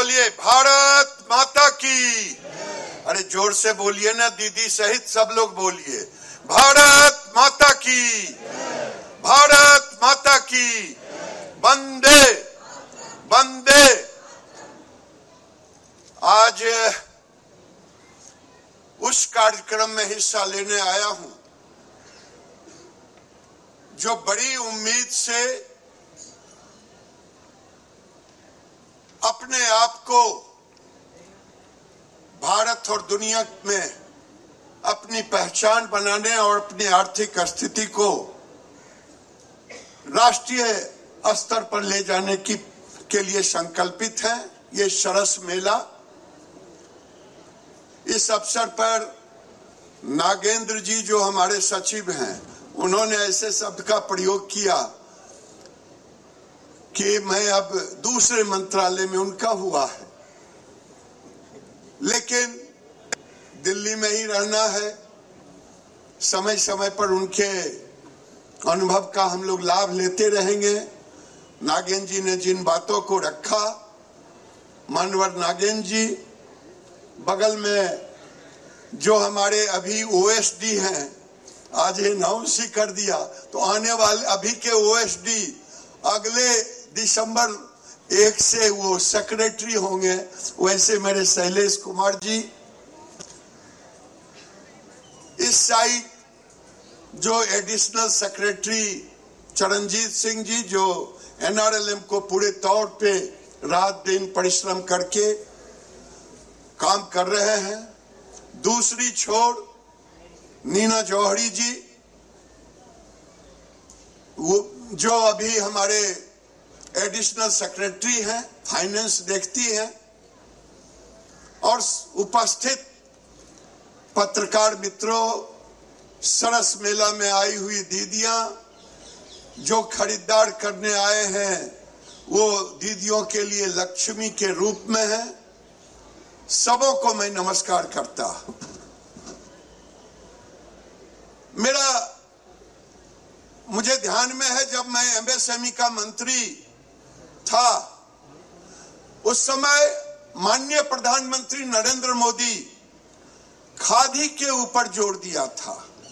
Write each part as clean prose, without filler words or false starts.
बोलिए भारत माता की। अरे जोर से बोलिए ना, दीदी सहित सब लोग बोलिए भारत माता की, भारत माता की। वंदे वंदे। आज उस कार्यक्रम में हिस्सा लेने आया हूं जो बड़ी उम्मीद से अपने आप को भारत और दुनिया में अपनी पहचान बनाने और अपनी आर्थिक स्थिति को राष्ट्रीय स्तर पर ले जाने के लिए संकल्पित है। ये सरस मेला, इस अवसर पर नागेंद्र जी जो हमारे सचिव हैं, उन्होंने ऐसे शब्द का प्रयोग किया कि मैं अब दूसरे मंत्रालय में उनका हुआ है, लेकिन दिल्ली में ही रहना है। समय समय पर उनके अनुभव का हम लोग लाभ लेते रहेंगे। नागेंद्र जी ने जिन बातों को रखा, मानवर नागेंद्र जी, बगल में जो हमारे अभी ओएसडी हैं, आज ये अनाउंस ही कर दिया, तो आने वाले अभी के ओएसडी अगले दिसंबर 1 से वो सेक्रेटरी होंगे। वैसे मेरे शैलेश कुमार जी, इस साइड जो एडिशनल सेक्रेटरी चरणजीत सिंह जी, जो एनआरएलएम को पूरे तौर पे रात दिन परिश्रम करके काम कर रहे हैं। दूसरी छोर नीना जौहरी जी, वो जो अभी हमारे एडिशनल सेक्रेटरी हैं, फाइनेंस देखती हैं। और उपस्थित पत्रकार मित्रों, सरस मेला में आई हुई दीदियां जो खरीदार करने आए हैं, वो दीदियों के लिए लक्ष्मी के रूप में है। सबों को मैं नमस्कार करता। मुझे ध्यान में है जब मैं एमएसएमई का मंत्री था, उस समय माननीय प्रधानमंत्री नरेंद्र मोदी खादी के ऊपर जोर दिया था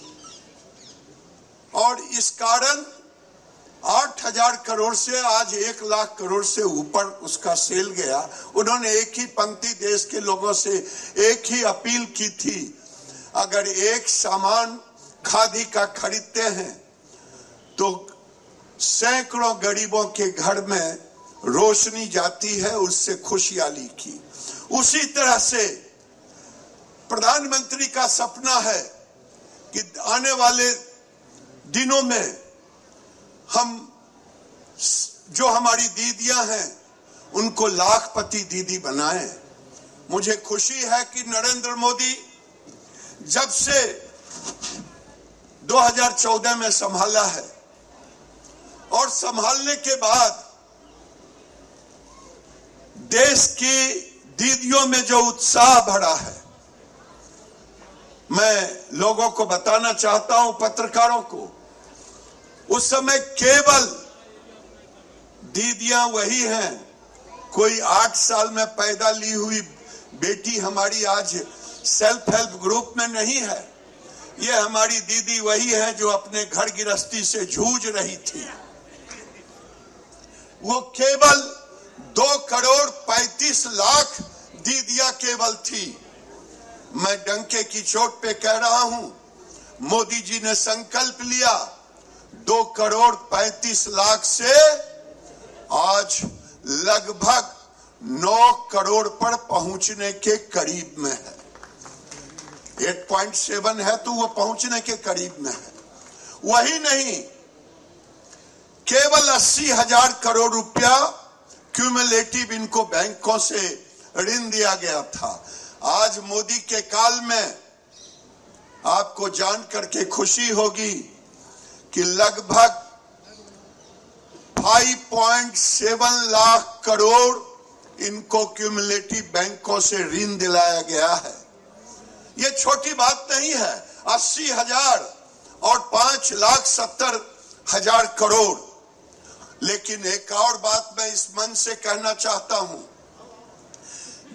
और इस कारण 8,000 करोड़ से आज 1 लाख करोड़ से ऊपर उसका सेल गया। उन्होंने एक ही पंक्ति देश के लोगों से एक ही अपील की थी, अगर एक सामान खादी का खरीदते हैं तो सैकड़ों गरीबों के घर में रोशनी जाती है, उससे खुशहाली की। उसी तरह से प्रधानमंत्री का सपना है कि आने वाले दिनों में हम जो हमारी दीदियां हैं उनको लाखपति दीदी बनाएं। मुझे खुशी है कि नरेंद्र मोदी जब से 2014 में संभाला है और संभालने के बाद देश की दीदियों में जो उत्साह भरा है, मैं लोगों को बताना चाहता हूं, पत्रकारों को, उस समय केवल दीदियां वही हैं। कोई 8 साल में पैदा ली हुई बेटी हमारी आज सेल्फ हेल्प ग्रुप में नहीं है। ये हमारी दीदी वही है जो अपने घर गृहस्थी से जूझ रही थी। वो केवल 2,35,00,000 दीदियां केवल थी। मैं डंके की चोट पे कह रहा हूं, मोदी जी ने संकल्प लिया 2,35,00,000 से आज लगभग 9 करोड़ पर पहुंचने के करीब में है। 8.7 है तो वो पहुंचने के करीब में है। वही नहीं, केवल 80,000 करोड़ रुपया क्यूमुलेटिव इनको बैंकों से ऋण दिया गया था। आज मोदी के काल में आपको जान करके खुशी होगी कि लगभग 5.7 लाख करोड़ इनको क्यूमुलेटिव बैंकों से ऋण दिलाया गया है। ये छोटी बात नहीं है। 80,000 और 5,70,000 करोड़। लेकिन एक और बात मैं इस मंच से कहना चाहता हूं,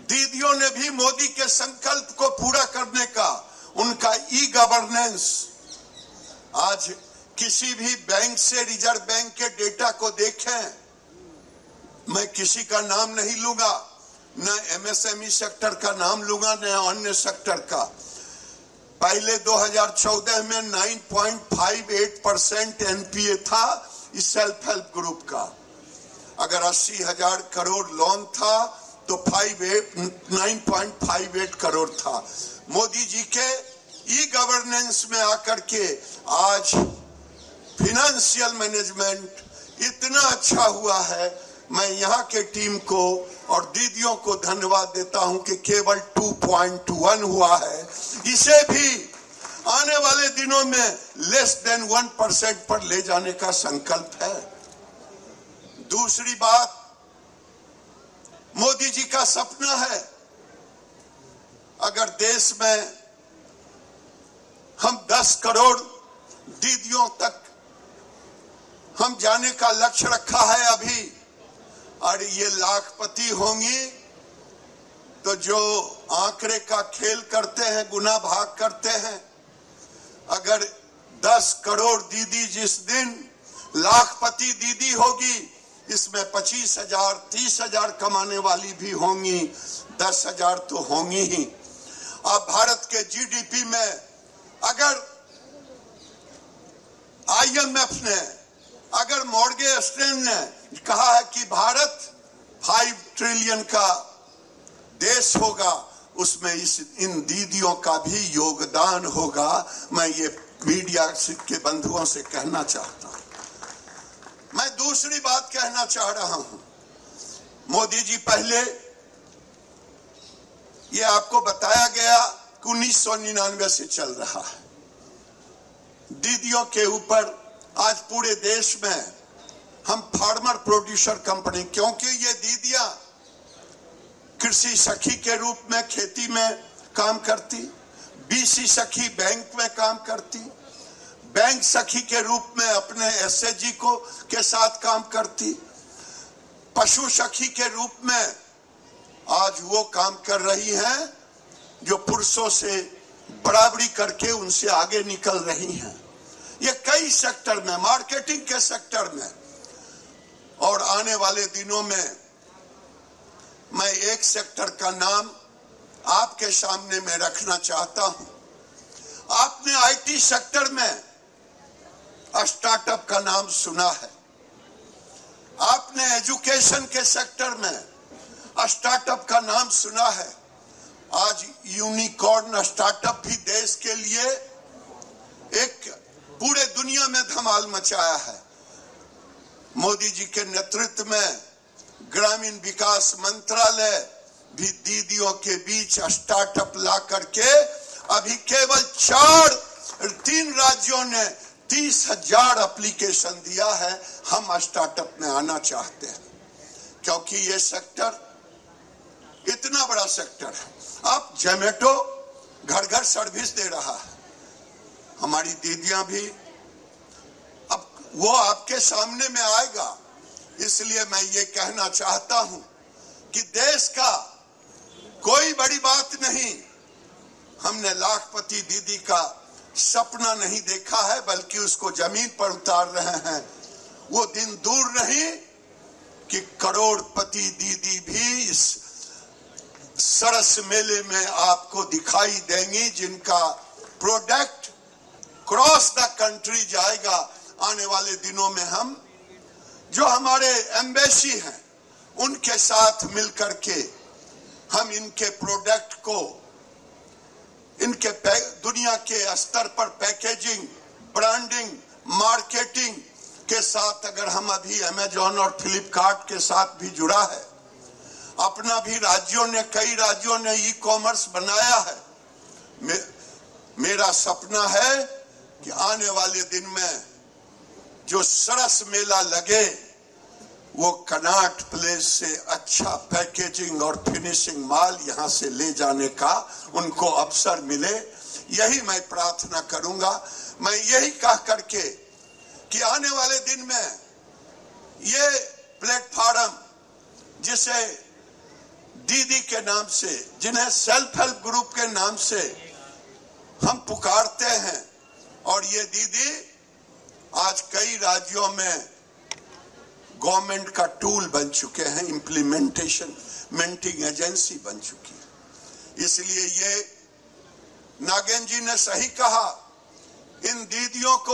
दीदियों ने भी मोदी के संकल्प को पूरा करने का उनका ई गवर्नेंस, आज किसी भी बैंक से रिजर्व बैंक के डेटा को देखें, मैं किसी का नाम नहीं लूंगा, न एमएसएमई सेक्टर का नाम लूंगा न अन्य सेक्टर का। पहले 2014 में 9.58% एनपीए था इस सेल्फ हेल्प ग्रुप का। अगर 80,000 करोड़ लोन था तो 9.58 करोड़ था। मोदी जी के ई गवर्नेंस में आकर के आज फिनेंशियल मैनेजमेंट इतना अच्छा हुआ है। मैं यहाँ के टीम को और दीदियों को धन्यवाद देता हूं कि केवल 2.1 हुआ है। इसे भी आने वाले दिनों में लेस देन 1% पर ले जाने का संकल्प है। दूसरी बात, मोदी जी का सपना है अगर देश में हम 10 करोड़ दीदियों तक हम जाने का लक्ष्य रखा है अभी, और ये लाखपति होंगी तो जो आंकड़े का खेल करते हैं, गुना भाग करते हैं, अगर 10 करोड़ दीदी जिस दिन लाखपति दीदी होगी, इसमें 25,000 30,000 कमाने वाली भी होंगी, 10,000 तो होंगी ही। अब भारत के जीडीपी में अगर आईएमएफ ने, अगर मॉर्गेन ने कहा है कि भारत 5 ट्रिलियन का देश होगा, उसमें इन दीदियों का भी योगदान होगा। मैं ये मीडिया के बंधुओं से कहना चाहता हूं। मैं दूसरी बात कहना चाह रहा हूं, मोदी जी पहले ये आपको बताया गया कि 1999 से चल रहा है दीदियों के ऊपर। आज पूरे देश में हम फार्मर प्रोड्यूसर कंपनी, क्योंकि ये दीदियां कृषि सखी के रूप में खेती में काम करती, बीसी सखी बैंक में काम करती, बैंक सखी के रूप में अपने एसएचजी को के साथ काम करती, पशु सखी के रूप में आज वो काम कर रही हैं जो पुरुषों से बराबरी करके उनसे आगे निकल रही हैं। ये कई सेक्टर में, मार्केटिंग के सेक्टर में, और आने वाले दिनों में मैं एक सेक्टर का नाम आपके सामने में रखना चाहता हूं। आपने आईटी सेक्टर में स्टार्टअप का नाम सुना है, आपने एजुकेशन के सेक्टर में स्टार्टअप का नाम सुना है। आज यूनिकॉर्न स्टार्टअप भी देश के लिए एक पूरे दुनिया में धमाल मचाया है। मोदी जी के नेतृत्व में ग्रामीण विकास मंत्रालय भी दीदियों के बीच स्टार्टअप ला करके अभी केवल 3 राज्यों ने 30,000 एप्लीकेशन दिया है। हम स्टार्टअप में आना चाहते हैं क्योंकि ये सेक्टर इतना बड़ा सेक्टर है। अब जोमेटो घर घर सर्विस दे रहा है, हमारी दीदियां भी, अब वो आपके सामने में आएगा। इसलिए मैं ये कहना चाहता हूं कि देश का कोई बड़ी बात नहीं, हमने लाखपति दीदी का सपना नहीं देखा है बल्कि उसको जमीन पर उतार रहे हैं। वो दिन दूर नहीं कि करोड़पति दीदी भी इस सरस मेले में आपको दिखाई देंगी, जिनका प्रोडक्ट क्रॉस द कंट्री जाएगा। आने वाले दिनों में हम जो हमारे एम्बेसी हैं उनके साथ मिलकर के हम इनके प्रोडक्ट को इनके दुनिया के स्तर पर पैकेजिंग, ब्रांडिंग, मार्केटिंग के साथ, अगर हम अभी अमेजॉन और फ्लिपकार्ट के साथ भी जुड़ा है, अपना भी कई राज्यों ने ई कॉमर्स बनाया है। मेरा सपना है कि आने वाले दिन में जो सरस मेला लगे वो कनॉट प्लेस से अच्छा पैकेजिंग और फिनिशिंग माल यहां से ले जाने का उनको अवसर मिले, यही मैं प्रार्थना करूंगा। मैं यही कह करके कि आने वाले दिन में ये प्लेटफॉर्म जिसे दीदी के नाम से, जिन्हें सेल्फ हेल्प ग्रुप के नाम से हम पुकारते हैं, और ये दीदी आज कई राज्यों में गवर्नमेंट का टूल बन चुके हैं, इम्प्लीमेंटिंग एजेंसी बन चुकी है। इसलिए ये नागेंद्र जी ने सही कहा, इन दीदियों को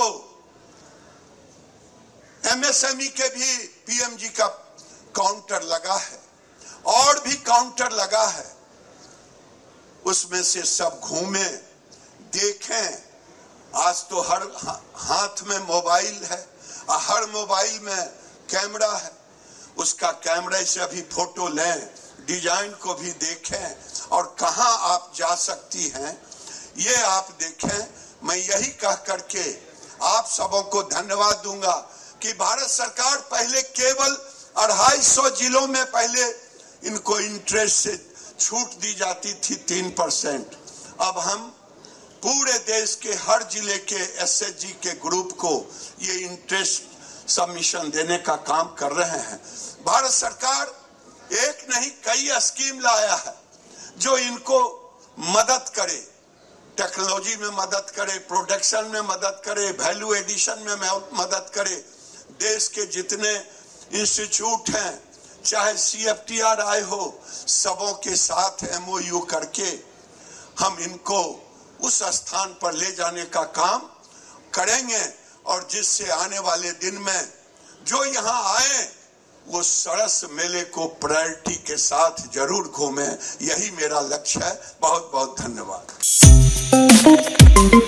एमएसएमई के भी पीएमजी का काउंटर लगा है और भी काउंटर लगा है, उसमें से सब घूमें, देखें। आज तो हर हाथ में मोबाइल है, हर मोबाइल में कैमरा है, उसका कैमरे से अभी फोटो लें, डिजाइन को भी देखें और कहां आप जा सकती हैं ये आप देखें। मैं यही कह करके आप सबों को धन्यवाद दूंगा कि भारत सरकार पहले केवल 250 जिलों में पहले इनको इंटरेस्ट से छूट दी जाती थी 3%। अब हम पूरे देश के हर जिले के एसएचजी के ग्रुप को ये इंटरेस्ट सबमिशन देने का काम कर रहे हैं। भारत सरकार एक नहीं कई स्कीम लाया है जो इनको मदद करे, टेक्नोलॉजी में मदद करे, प्रोडक्शन में मदद करे, वैल्यू एडिशन में मदद करे। देश के जितने इंस्टीट्यूट हैं, चाहे सीएफटीआरआई हो, सबों के साथ एमओयू करके हम इनको उस स्थान पर ले जाने का काम करेंगे, और जिससे आने वाले दिन में जो यहाँ आए वो सरस मेले को प्रायोरिटी के साथ जरूर घूमें। यही मेरा लक्ष्य है। बहुत बहुत धन्यवाद।